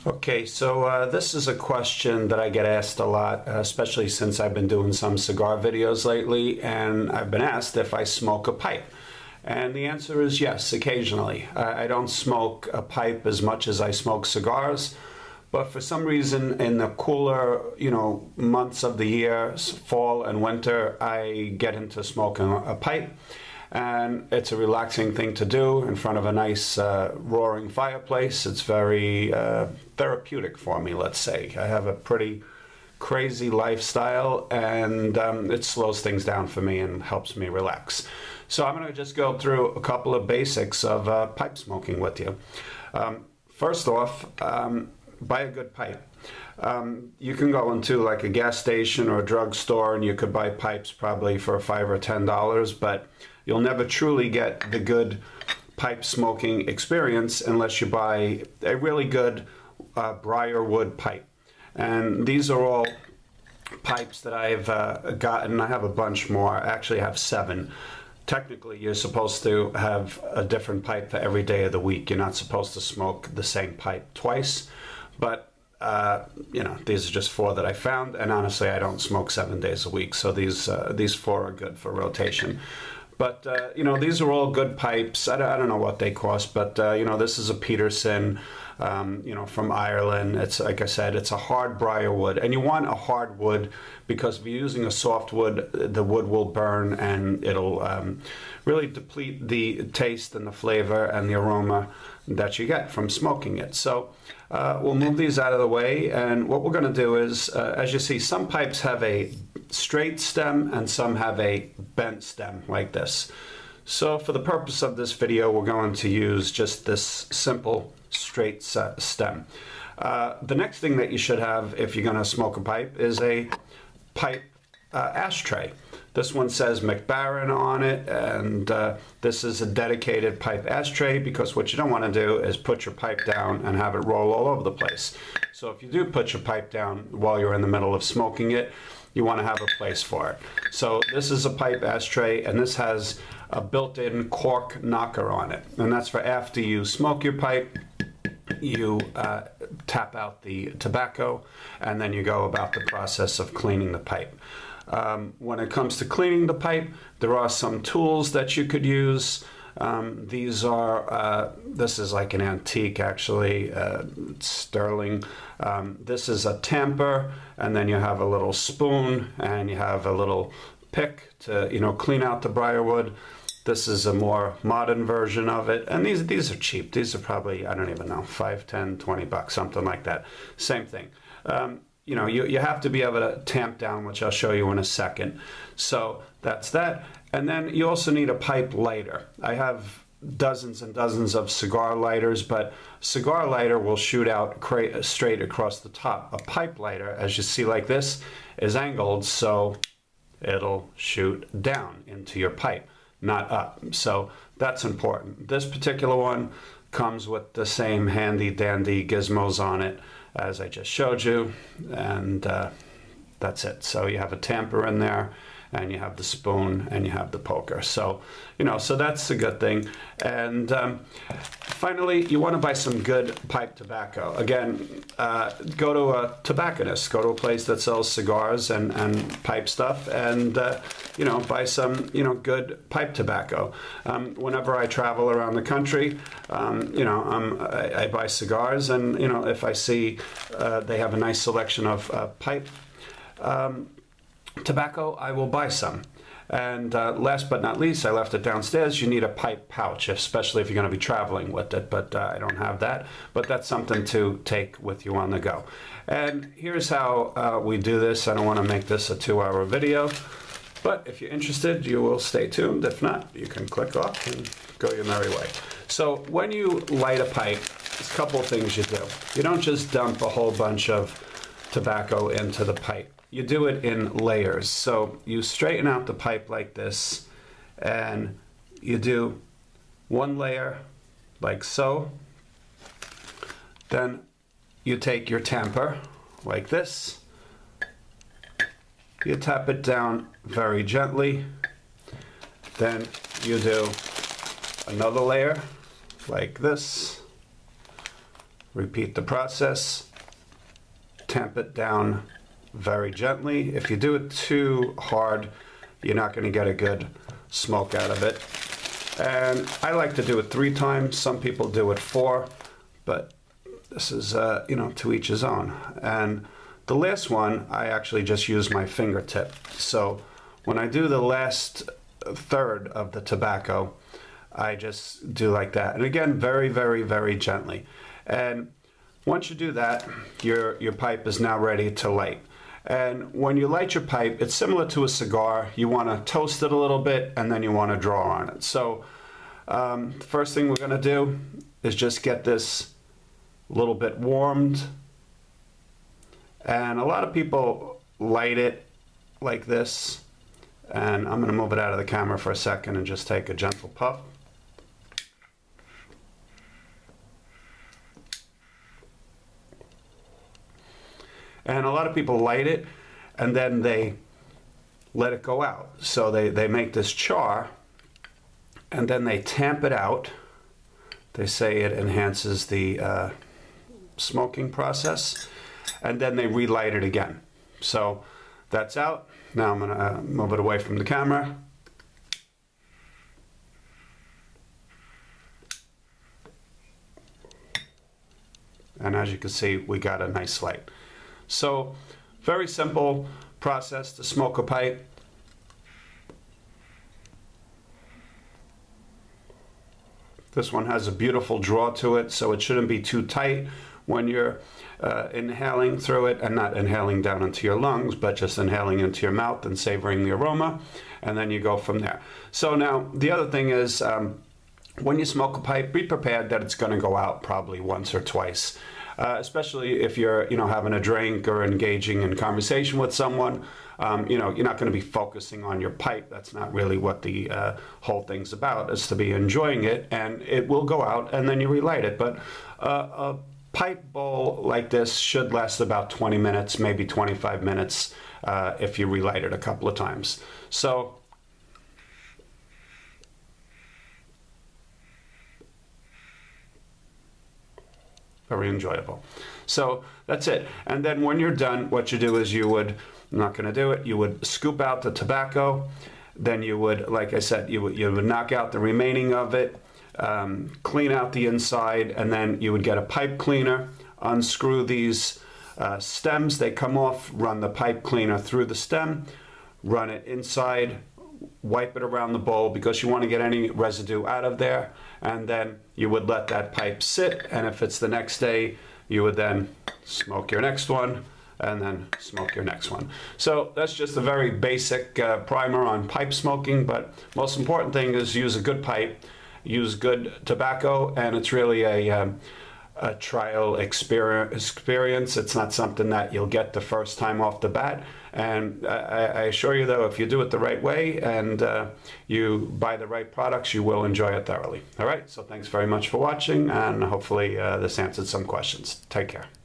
Okay, so this is a question that I get asked a lot, especially since I've been doing some cigar videos lately, and I've been asked if I smoke a pipe. And the answer is yes, occasionally. I don't smoke a pipe as much as I smoke cigars, but for some reason in the cooler, months of the year, fall and winter, I get into smoking a pipe. And it's a relaxing thing to do in front of a nice roaring fireplace. It's very therapeutic for me, let's say. I have a pretty crazy lifestyle, and it slows things down for me and helps me relax. So I'm going to just go through a couple of basics of pipe smoking with you. First off, buy a good pipe. You can go into like a gas station or a drugstore and you could buy pipes probably for $5 or $10, but you'll never truly get the good pipe smoking experience unless you buy a really good briarwood pipe. And these are all pipes that I've gotten. I have a bunch more. I actually have 7. Technically, you're supposed to have a different pipe for every day of the week. You're not supposed to smoke the same pipe twice, but these are just 4 that I found, and honestly, I don't smoke 7 days a week, so these 4 are good for rotation. But these are all good pipes. I don't know what they cost, but this is a Peterson, from Ireland. It's, like I said, it's a hard briarwood, and you want a hard wood because if you're using a soft wood, the wood will burn and it'll really deplete the taste and the flavor and the aroma that you get from smoking it. So we'll move these out of the way, and what we're going to do is, as you see, some pipes have a straight stem and some have a bent stem like this. So for the purpose of this video, we're going to use just this simple straight stem. The next thing that you should have if you're going to smoke a pipe is a pipe ashtray. This one says McBarron on it, and this is a dedicated pipe ashtray because what you don't want to do is put your pipe down and have it roll all over the place. So if you do put your pipe down while you're in the middle of smoking it, you want to have a place for it. So this is a pipe ashtray, and this has a built-in cork knocker on it, and that's for after you smoke your pipe, you tap out the tobacco, and then you go about the process of cleaning the pipe. When it comes to cleaning the pipe, there are some tools that you could use. This is like an antique, actually, sterling. This is a tamper, and then you have a little spoon, and you have a little pick to, clean out the briarwood. This is a more modern version of it, and these are cheap. These are probably, I don't even know, 5, 10, 20 bucks, something like that. Same thing. You have to be able to tamp down, which I'll show you in a second. So that's that. And then you also need a pipe lighter. I have dozens and dozens of cigar lighters, but cigar lighter will shoot out straight across the top. A pipe lighter, as you see like this, is angled, so it'll shoot down into your pipe, not up. So that's important. This particular one comes with the same handy dandy gizmos on it as I just showed you, and that's it. So you have a tamper in there, and you have the spoon, and you have the poker. So, so that's a good thing. And finally, you want to buy some good pipe tobacco. Again, go to a tobacconist, go to a place that sells cigars and pipe stuff, and buy some good pipe tobacco. Whenever I travel around the country, I buy cigars, and if I see they have a nice selection of pipe tobacco, I will buy some. And last but not least, I left it downstairs. You need a pipe pouch, especially if you're going to be traveling with it, but I don't have that. But that's something to take with you on the go. And here's how we do this. I don't want to make this a 2-hour video, but if you're interested, you will stay tuned. If not, you can click off and go your merry way. So when you light a pipe, there's a couple of things you do. You don't just dump a whole bunch of tobacco into the pipe. You do it in layers. So you straighten out the pipe like this, and you do one layer like so. Then you take your tamper like this. You tap it down very gently. Then you do another layer like this. Repeat the process. Tamp it down very gently. If you do it too hard, you're not going to get a good smoke out of it. And I like to do it 3 times. Some people do it 4, but this is, you know, to each his own. And the last one, I actually just use my fingertip. So when I do the last third of the tobacco, I just do like that. And again, very, very, very gently. And once you do that, your pipe is now ready to light. And when you light your pipe, it's similar to a cigar. You want to toast it a little bit, and then you want to draw on it. So the first thing we're going to do is just get this a little bit warmed. And a lot of people light it like this. And I'm going to move it out of the camera for a second and just take a gentle puff. And a lot of people light it and then they let it go out. So they make this char and then they tamp it out. They say it enhances the smoking process, and then they relight it again. So that's out. Now I'm gonna move it away from the camera. And as you can see, we got a nice light. So very simple process to smoke a pipe. This one has a beautiful draw to it, so it shouldn't be too tight when you're inhaling through it, and not inhaling down into your lungs, but just inhaling into your mouth and savoring the aroma, and then you go from there. So now the other thing is, when you smoke a pipe, be prepared that it's going to go out probably once or twice. Especially if you're, you know, having a drink or engaging in conversation with someone. You know, you're not going to be focusing on your pipe. That's not really what the whole thing's about. It's to be enjoying it, and it will go out, and then you relight it. But a pipe bowl like this should last about 20 minutes, maybe 25 minutes, if you relight it a couple of times. So very enjoyable. So that's it. And then when you're done, what you do is you would, I'm not going to do it, you would scoop out the tobacco. Then you would, like I said, you would knock out the remaining of it, clean out the inside, and then you would get a pipe cleaner, unscrew these stems. They come off, run the pipe cleaner through the stem, run it inside, wipe it around the bowl because you want to get any residue out of there, and then you would let that pipe sit, and if it's the next day, you would then smoke your next one and then smoke your next one. So that's just a very basic primer on pipe smoking, but most important thing is use a good pipe, use good tobacco, and it's really a trial experience. It's not something that you'll get the first time off the bat. And I assure you, though, if you do it the right way and you buy the right products, you will enjoy it thoroughly. All right, so thanks very much for watching, and hopefully this answered some questions. Take care.